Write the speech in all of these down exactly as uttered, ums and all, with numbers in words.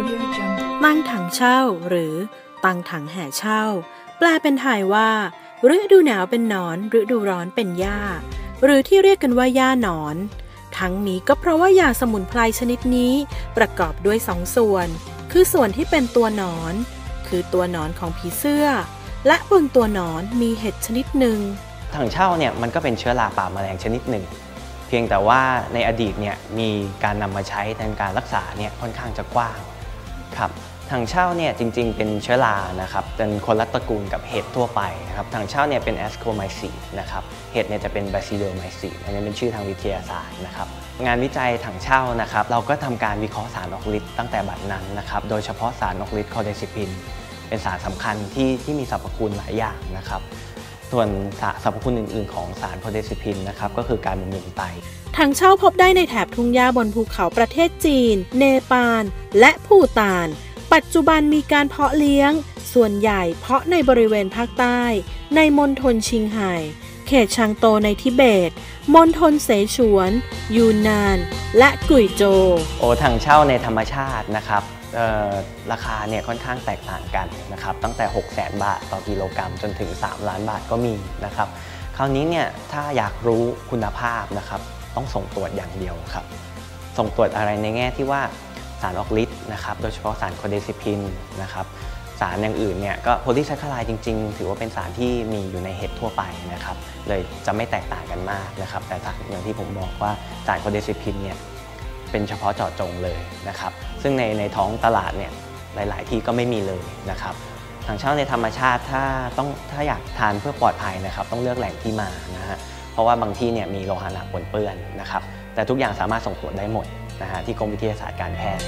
ตั้งถังเช่าหรือตั้งถังแห่เช่าแปลเป็นไทยว่าฤดูหนาวเป็นหนอนฤดูร้อนเป็นหญ้าหรือที่เรียกกันว่าหญ้าหนอนทั้งนี้ก็เพราะว่ายาสมุนไพรชนิดนี้ประกอบด้วยสองส่วนคือส่วนที่เป็นตัวหนอนคือตัวหนอนของผีเสื้อและบนตัวหนอนมีเห็ดชนิดหนึ่งถังเช่าเนี่ยมันก็เป็นเชื้อราป่าแมลงชนิดหนึ่งเพียงแต่ว่าในอดีตเนี่ยมีการนำมาใช้ในการรักษาเนี่ยค่อนข้างจะกว้างครับถังเช่าเนี่ยจริงๆเป็นเชื้อรานะครับเป็นคนละตระกูลกับเห็ดทั่วไปนะครับถังเช่าเนี่ยเป็นแอสโคไมซีนะครับเห็ดเนี่ยจะเป็นบาซิโดไมซีอันนี้เป็นชื่อทางวิทยาศาสตร์นะครับงานวิจัยถังเช่านะครับเราก็ทำการวิเคราะห์สารออกฤทธิ์ตั้งแต่บัดนั้นนะครับโดยเฉพาะสารออกฤทธิ์คอเดซิพินเป็นสารสำคัญที่ที่มีสรรพคุณหลายอย่างนะครับส่วนสรรพคุณอื่นๆของสารคอเดซิพินนะครับก็คือการบำรุงไตถังเช่าพบได้ในแถบทุ่งหญ้าบนภูเขาประเทศจีนเนปาลและภูฏานปัจจุบันมีการเพาะเลี้ยงส่วนใหญ่เพาะในบริเวณภาคใต้ในมณฑลชิงไห่เขตชางโตในทิเบตมณฑลเสฉวนยูนนานและกุยโจวโอ้ถังเช่าในธรรมชาตินะครับราคาเนี่ยค่อนข้างแตกต่างกันนะครับตั้งแต่ หกแสน บาทต่อกิโลกรัมจนถึงสามล้านบาทก็มีนะครับคราวนี้เนี่ยถ้าอยากรู้คุณภาพนะครับต้องส่งตรวจอย่างเดียวครับส่งตรวจอะไรในแง่ที่ว่าสารออกฤทธิ์นะครับโดยเฉพาะสารคอเดซิพินนะครับสารอย่างอื่นเนี่ยก็โพลีไซคลาไรด์จริงๆถือว่าเป็นสารที่มีอยู่ในเห็ดทั่วไปนะครับเลยจะไม่แตกต่างกันมากนะครับแต่อย่างที่ผมบอกว่าสารคอเดซิพินเนี่ยเป็นเฉพาะเจาะจงเลยนะครับซึ่งในในท้องตลาดเนี่ยหลายๆที่ก็ไม่มีเลยนะครับถังเช่าในธรรมชาติถ้าต้องถ้าอยากทานเพื่อปลอดภัยนะครับต้องเลือกแหล่งที่มานะฮะเพราะว่าบางที่เนี่ยมีโลหะหนักปนเปื้อนนะครับแต่ทุกอย่างสามารถส่งตรวจได้หมดนะฮะที่กรมวิทยาศาสตร์การแพทย์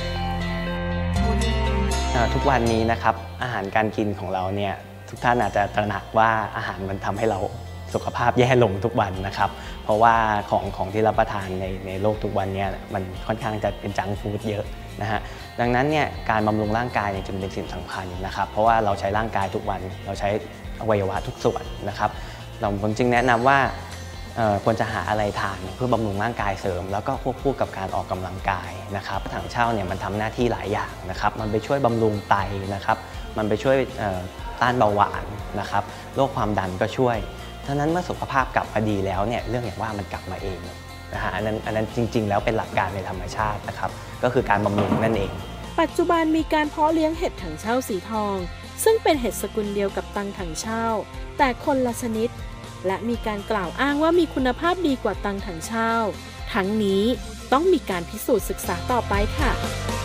ทุกวันนี้นะครับอาหารการกินของเราเนี่ยทุกท่านอาจจะตระหนักว่าอาหารมันทำให้เราสุขภาพแย่ลงทุกวันนะครับเพราะว่าของของที่รับประทานในในโลกทุกวันนี้มันค่อนข้างจะเป็นจังก์ฟู้ดเยอะนะฮะดังนั้นเนี่ยการบำรุงร่างกายจึงเป็นสิ่งสำคัญนะครับเพราะว่าเราใช้ร่างกายทุกวันเราใช้อวัยวะทุกส่วนนะครับเราผมจึงแนะนำว่าควรจะหาอะไรทานเพื่อบำรุงร่างกายเสริมแล้วก็ควบคู่กับการออกกำลังกายนะครับถังเช่าเนี่ยมันทำหน้าที่หลายอย่างนะครับมันไปช่วยบำรุงไตนะครับมันไปช่วยต้านเบาหวานนะครับโรคความดันก็ช่วยฉะนั้นเมื่อสุขภาพกลับมาดีแล้วเนี่ยเรื่องอย่างว่ามันกลับมาเองนะฮะอันนั้นอันนั้นจริงๆแล้วเป็นหลักการในธรรมชาตินะครับก็คือการบำรุงนั่นเองปัจจุบันมีการเพาะเลี้ยงเห็ดถังเช่าสีทองซึ่งเป็นเห็ดสกุลเดียวกับตังถังเช่าแต่คนละชนิดและมีการกล่าวอ้างว่ามีคุณภาพดีกว่าตังถังเช่าทั้งนี้ต้องมีการพิสูจน์ศึกษาต่อไปค่ะ